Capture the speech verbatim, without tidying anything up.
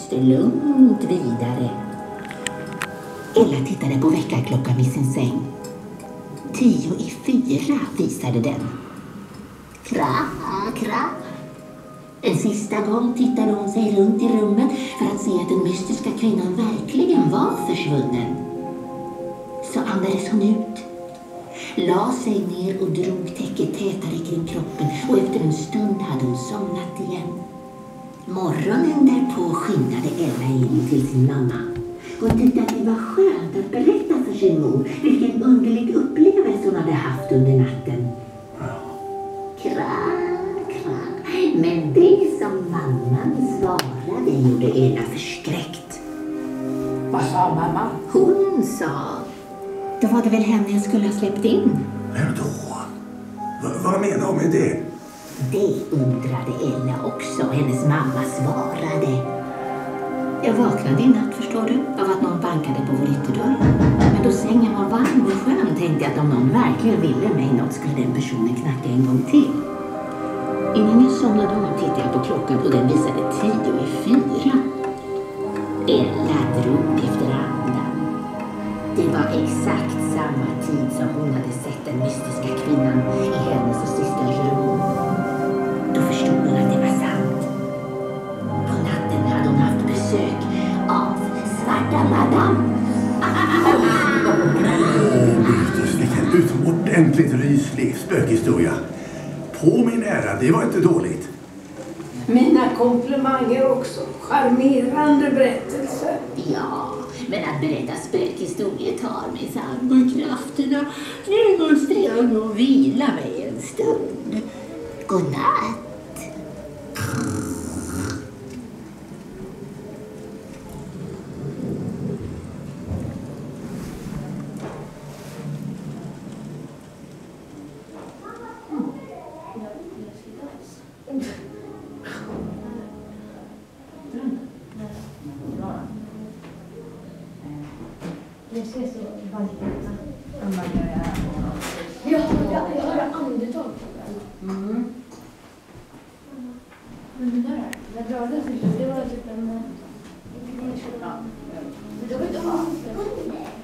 lyste lugnt vidare. Ella tittade på väckarklockan vid sin säng. Tio i fyra visade den. Kra, kra. En sista gång tittade hon sig runt i rummet för att se att den mystiska kvinnan verkligen var försvunnen. Så andades hon ut. La sig ner och drog täcket tätare kring kroppen och efter en stund hade hon somnat igen. Morgonen därpå skyndade Ella in till sin mamma. Hon tyckte att det var skönt att berätta för sin mor vilken underlig upplevelse hon hade haft under natten. Kra, kra. Men det som mamman svarade gjorde Ella förskräckt. Vad sa mamma? Hon sa... Då var det väl henne jag skulle ha släppt in. Vem då? V vad menar hon med det? Det undrade Ella också. Hennes mamma svarade. Jag vaknade i natt, förstår du, av att någon bankade på vår ytterdörr. Men då sängen var varm och skön tänkte jag att om någon verkligen ville mig något skulle den personen knacka en gång till. Innan jag somnade om tittade jag på klockan och den visade tio i fyra. Ella drog efter andan. Det var exakt samma tid som hon hade sett den mystiska kvinnan i hennes och systerns rum. Då förstod hon att det var sant. På natten hade hon haft besök av Svarta Madame. Vilken utomordentligt ryslig spökhistoria. På min ära, det var inte dåligt. Mina komplimanger också. Charmerande berättelser. Ja, men att berätta spökhistorier tar mig samma krafterna. Nu måste jag nog vila mig en stund. Godnatt. Det ser så varmt ut. Jag hörde, jag hörde andetag. Mm. Men det där, det rörde sig. Det var typ en... Ja. Det var inte